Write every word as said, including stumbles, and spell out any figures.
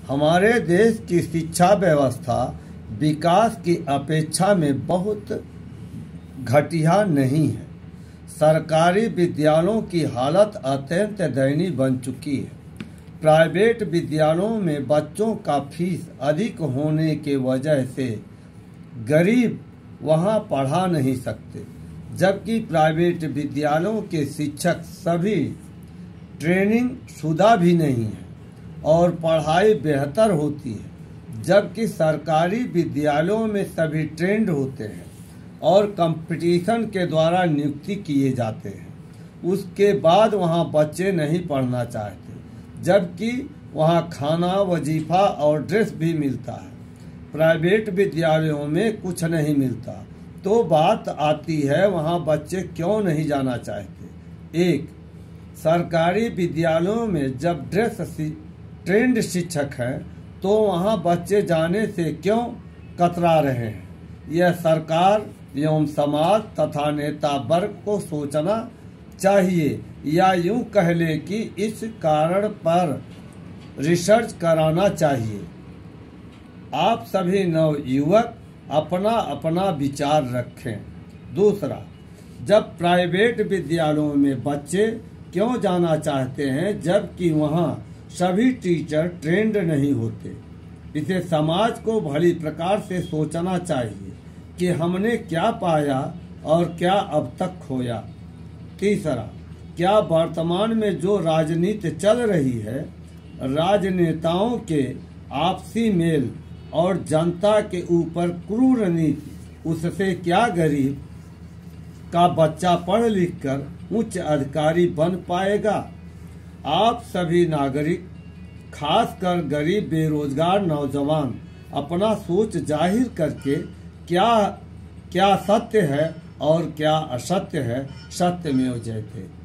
हमारे देश की शिक्षा व्यवस्था विकास की अपेक्षा में बहुत घटिया नहीं है। सरकारी विद्यालयों की हालत अत्यंत दयनीय बन चुकी है। प्राइवेट विद्यालयों में बच्चों का फीस अधिक होने के वजह से गरीब वहां पढ़ा नहीं सकते, जबकि प्राइवेट विद्यालयों के शिक्षक सभी ट्रेनिंग शुदा भी नहीं है और पढ़ाई बेहतर होती है, जबकि सरकारी विद्यालयों में सभी ट्रेंड होते हैं और कंपटीशन के द्वारा नियुक्ति किए जाते हैं। उसके बाद वहां बच्चे नहीं पढ़ना चाहते, जबकि वहां खाना, वजीफा और ड्रेस भी मिलता है। प्राइवेट विद्यालयों में कुछ नहीं मिलता, तो बात आती है वहां बच्चे क्यों नहीं जाना चाहते। एक, सरकारी विद्यालयों में जब ड्रेस ट्रेंड शिक्षक हैं तो वहां बच्चे जाने से क्यों कतरा रहे हैं। यह सरकार एवं समाज तथा नेता वर्ग को सोचना चाहिए, या यूं कह ले कि इस कारण पर रिसर्च कराना चाहिए। आप सभी नवयुवक अपना अपना विचार रखें। दूसरा, जब प्राइवेट विद्यालयों में बच्चे क्यों जाना चाहते हैं जबकि वहां सभी टीचर ट्रेंड नहीं होते। इसे समाज को भली प्रकार से सोचना चाहिए कि हमने क्या पाया और क्या अब तक खोया। तीसरा, क्या वर्तमान में जो राजनीति चल रही है, राजनेताओं के आपसी मेल और जनता के ऊपर क्रूर नीति, उससे क्या गरीब का बच्चा पढ़ लिख कर उच्च अधिकारी बन पाएगा। आप सभी नागरिक, खासकर गरीब बेरोजगार नौजवान, अपना सोच जाहिर करके क्या क्या सत्य है और क्या असत्य है, सत्यमेव जयते।